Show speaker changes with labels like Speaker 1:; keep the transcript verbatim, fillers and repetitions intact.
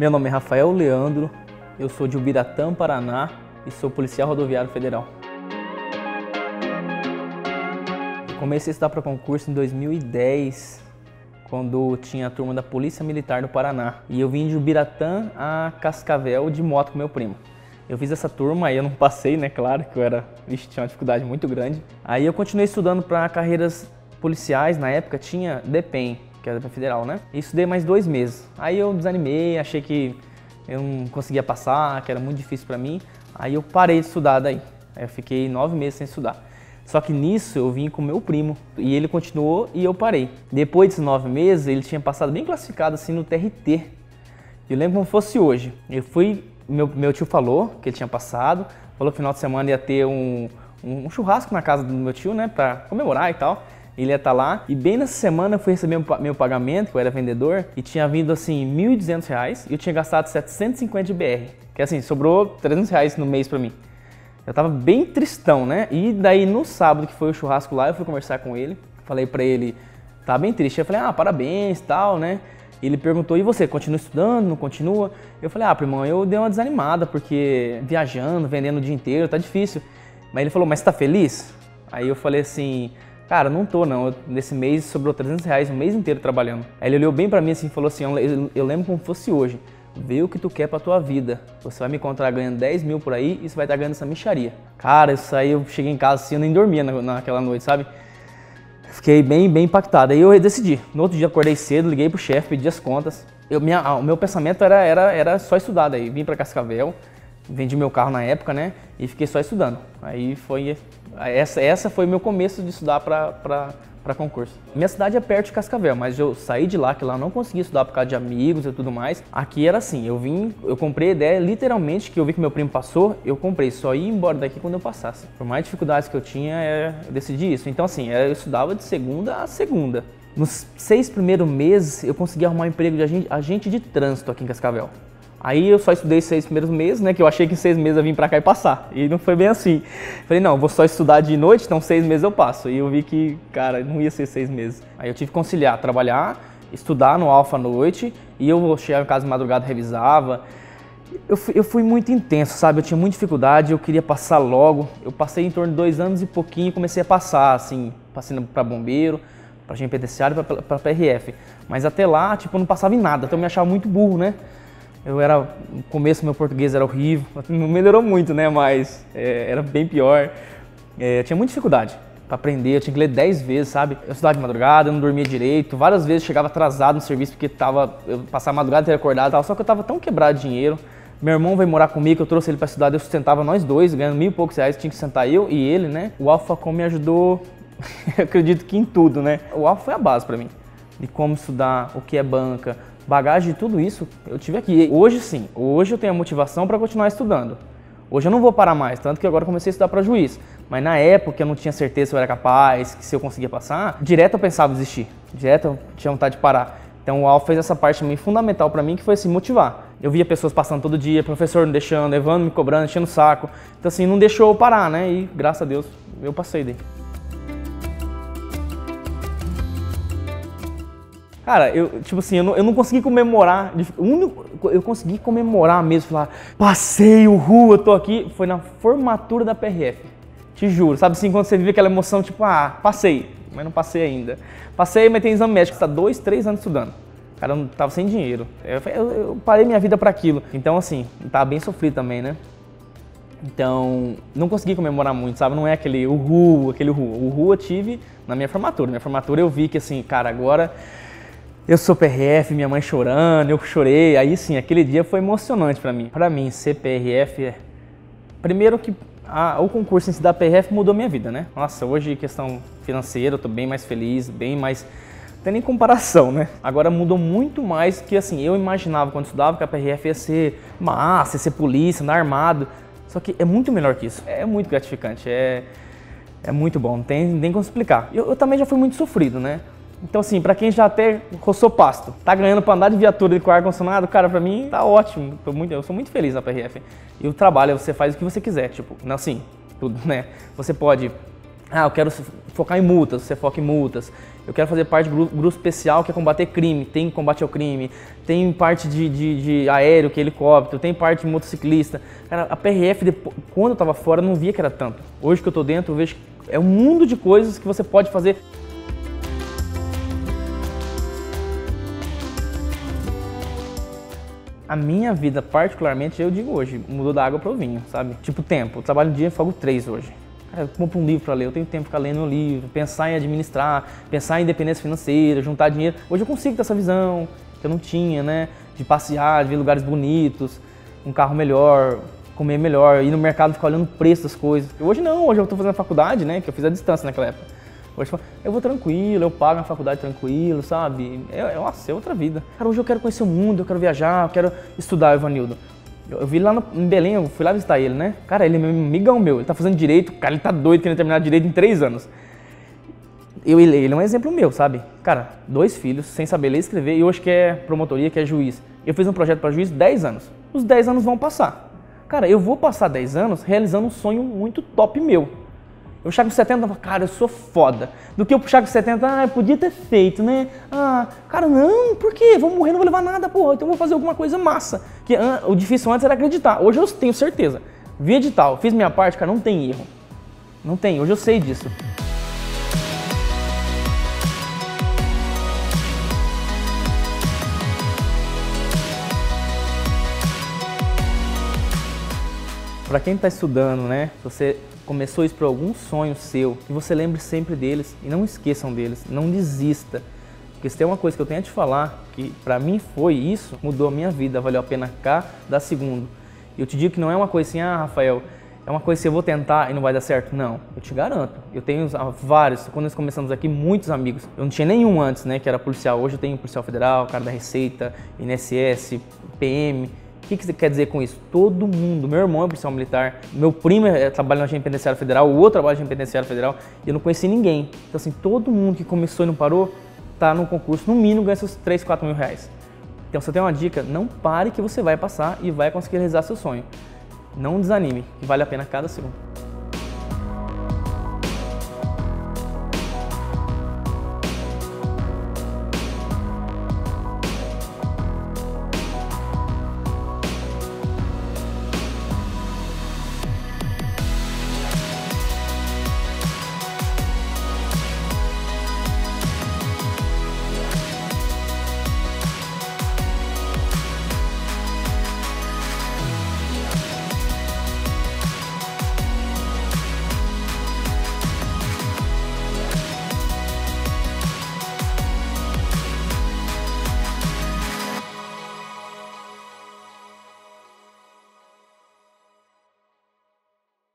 Speaker 1: Meu nome é Rafael Leandro, eu sou de Ubiratã, Paraná e sou policial rodoviário federal. Eu comecei a estudar para concurso em dois mil e dez, quando tinha a turma da Polícia Militar do Paraná. E eu vim de Ubiratã a Cascavel de moto com meu primo. Eu fiz essa turma, aí eu não passei, né? Claro que eu era, vixe, tinha uma dificuldade muito grande. Aí eu continuei estudando para carreiras policiais, na época tinha DEPEN, que era federal, né? E estudei mais dois meses. Aí eu desanimei, achei que eu não conseguia passar, que era muito difícil para mim. Aí eu parei de estudar daí. Aí eu fiquei nove meses sem estudar. Só que nisso eu vim com meu primo e ele continuou e eu parei. Depois desses nove meses, ele tinha passado bem classificado assim no T R T. Eu lembro como fosse hoje. Eu fui, meu, meu tio falou que ele tinha passado, falou que no final de semana ia ter um, um churrasco na casa do meu tio, né, pra comemorar e tal. Ele ia estar lá e bem nessa semana eu fui receber meu pagamento, que eu era vendedor, e tinha vindo assim mil e duzentos reais e eu tinha gastado setecentos e cinquenta de B R, que assim, sobrou trezentos reais no mês pra mim. Eu tava bem tristão, né? E daí no sábado que foi o churrasco lá, eu fui conversar com ele, falei pra ele, tá bem triste, eu falei, ah, parabéns e tal, né? Ele perguntou, e você, continua estudando, não continua? Eu falei, ah, primão, eu dei uma desanimada, porque viajando, vendendo o dia inteiro, tá difícil. Mas ele falou, mas você tá feliz? Aí eu falei assim, cara, não tô não, eu, nesse mês sobrou trezentos reais o mês inteiro trabalhando. Aí ele olhou bem pra mim assim e falou assim, eu, eu lembro como fosse hoje, vê o que tu quer pra tua vida. Você vai me encontrar ganhando dez mil por aí e você vai estar ganhando essa mixaria. Cara, isso aí eu cheguei em casa assim, eu nem dormia na, naquela noite, sabe? Fiquei bem, bem impactado. Aí eu decidi. No outro dia acordei cedo, liguei pro chefe, pedi as contas. Eu, minha, o meu pensamento era, era, era só estudar daí. Vim pra Cascavel, vendi meu carro na época, né? E fiquei só estudando. Aí foi... Essa, essa foi o meu começo de estudar para concurso. Minha cidade é perto de Cascavel, mas eu saí de lá, que lá eu não conseguia estudar por causa de amigos e tudo mais. Aqui era assim, eu vim, eu comprei a ideia, literalmente, que eu vi que meu primo passou, eu comprei, só ia embora daqui quando eu passasse. Por mais dificuldades que eu tinha, eu decidi isso. Então assim, eu estudava de segunda a segunda. Nos seis primeiros meses, eu consegui arrumar um emprego de agente, agente de trânsito aqui em Cascavel. Aí eu só estudei seis primeiros meses, né, que eu achei que em seis meses eu vim pra cá e passar, e não foi bem assim. Falei, não, vou só estudar de noite, então seis meses eu passo. E eu vi que, cara, não ia ser seis meses. Aí eu tive que conciliar, trabalhar, estudar no Alfa à noite, e eu chegava em casa de madrugada, revisava. Eu fui, eu fui muito intenso, sabe, eu tinha muita dificuldade, eu queria passar logo. Eu passei em torno de dois anos e pouquinho e comecei a passar, assim, passando pra bombeiro, pra agente penitenciário, pra, pra P R F. Mas até lá, tipo, eu não passava em nada, então eu me achava muito burro, né? Eu era, no começo meu português era horrível, não melhorou muito, né, mas é, era bem pior. É, eu tinha muita dificuldade para aprender, eu tinha que ler dez vezes, sabe? Eu estudava de madrugada, eu não dormia direito, várias vezes chegava atrasado no serviço porque tava, eu passava a madrugada, teria acordado e tal, só que eu tava tão quebrado de dinheiro. Meu irmão veio morar comigo, eu trouxe ele para estudar, eu sustentava nós dois, ganhando mil e poucos reais, tinha que sustentar eu e ele, né? O Alfacom me ajudou, eu acredito que em tudo, né? O Alfa foi a base para mim, de como estudar, o que é banca, bagagem de tudo isso eu tive aqui. Hoje sim, hoje eu tenho a motivação para continuar estudando. Hoje eu não vou parar mais, tanto que agora eu comecei a estudar para juiz. Mas na época eu não tinha certeza se eu era capaz, que se eu conseguia passar, direto eu pensava em desistir, direto eu tinha vontade de parar. Então o Alfa fez essa parte também fundamental para mim, que foi assim, motivar. Eu via pessoas passando todo dia, professor não deixando, Evandro me cobrando, enchendo o saco. Então assim, não deixou eu parar, né? E graças a Deus eu passei daí. Cara, eu, tipo assim, eu não, eu não consegui comemorar, eu consegui comemorar mesmo, falar, passei, uhul, eu tô aqui, foi na formatura da P R F, te juro, sabe assim, quando você vive aquela emoção, tipo, ah, passei, mas não passei ainda, passei, mas tem exame médico, você tá dois, três anos estudando, cara, eu não tava sem dinheiro, eu, eu, eu parei minha vida pra aquilo, então assim, tava bem sofrido também, né? Então, não consegui comemorar muito, sabe? Não é aquele uhul, aquele uhul, o uhul eu tive na minha formatura, minha formatura eu vi que assim, cara, agora... Eu sou P R F, minha mãe chorando, eu chorei, aí sim, aquele dia foi emocionante pra mim. Pra mim, ser P R F é... Primeiro que a, o concurso em si da P R F mudou minha vida, né? Nossa, hoje questão financeira, eu tô bem mais feliz, bem mais... Não tem nem comparação, né? Agora mudou muito mais que assim, eu imaginava quando estudava que a P R F ia ser massa, ia ser polícia, andar armado. Só que é muito melhor que isso, é muito gratificante, é, é muito bom, não tem nem como explicar. Eu, eu também já fui muito sofrido, né? Então assim, pra quem já até roçou pasto, tá ganhando pra andar de viatura com ar-condicionado, cara, pra mim tá ótimo. Tô muito, eu sou muito feliz na P R F. E o trabalho, você faz o que você quiser, tipo, não assim, tudo, né? Você pode Ah, eu quero focar em multas, você foca em multas. Eu quero fazer parte do grupo, grupo especial que é combater crime, tem combate ao crime. Tem parte de, de, de aéreo, que é helicóptero, tem parte de motociclista. Cara, a P R F, depois, quando eu tava fora, eu não via que era tanto. Hoje que eu tô dentro, eu vejo que é um mundo de coisas que você pode fazer. A minha vida, particularmente, eu digo hoje, mudou da água para o vinho, sabe? Tipo tempo, eu trabalho um dia e folgo três hoje. Cara, eu compro um livro para ler, eu tenho tempo para ficar lendo um livro, pensar em administrar, pensar em independência financeira, juntar dinheiro. Hoje eu consigo ter essa visão que eu não tinha, né? De passear, de ver lugares bonitos, um carro melhor, comer melhor, ir no mercado ficar olhando o preço das coisas. Hoje não, hoje eu estou fazendo a faculdade, né? Que eu fiz à distância naquela época. Hoje eu vou tranquilo, eu pago na faculdade tranquilo, sabe? É, é, nossa, é outra vida. Cara, hoje eu quero conhecer o mundo, eu quero viajar, eu quero estudar o Evanildo. Eu, eu vi lá no, em Belém, eu fui lá visitar ele, né? Cara, ele é meu amigão meu, ele tá fazendo direito, cara, ele tá doido querendo terminar direito em três anos. Eu, ele, ele é um exemplo meu, sabe? Cara, dois filhos, sem saber ler e escrever, e hoje que é promotoria, que é juiz. Eu fiz um projeto para juiz dez anos. Os dez anos vão passar. Cara, eu vou passar dez anos realizando um sonho muito top meu. Eu chego com setenta, cara, eu sou foda. Do que eu puxar com setenta, ah, eu podia ter feito, né? Ah, cara, não, por quê? Vou morrer, não vou levar nada, porra. Então eu vou fazer alguma coisa massa. Que ah, o difícil antes era acreditar. Hoje eu tenho certeza. Vi edital, fiz minha parte, cara, não tem erro. Não tem, hoje eu sei disso. Para quem está estudando, né? Se você começou isso por algum sonho seu, que você lembre sempre deles e não esqueçam deles, não desista. Porque se tem uma coisa que eu tenho a te falar, que para mim foi isso, mudou a minha vida, valeu a pena cada segundo. E eu te digo que não é uma coisa assim, ah, Rafael, é uma coisa que eu vou tentar e não vai dar certo. Não, eu te garanto. Eu tenho vários, quando nós começamos aqui, muitos amigos. Eu não tinha nenhum antes, né, que era policial. Hoje eu tenho policial federal, cara da Receita, I N S S, P M. O que, que você quer dizer com isso? Todo mundo, meu irmão é policial militar, meu primo é, trabalha na agência penitenciária federal, o outro trabalha na agência penitenciária federal, e eu não conheci ninguém. Então assim, todo mundo que começou e não parou, tá no concurso, no mínimo ganha seus três, quatro mil reais. Então você tem uma dica, não pare que você vai passar e vai conseguir realizar seu sonho. Não desanime, que vale a pena cada segundo.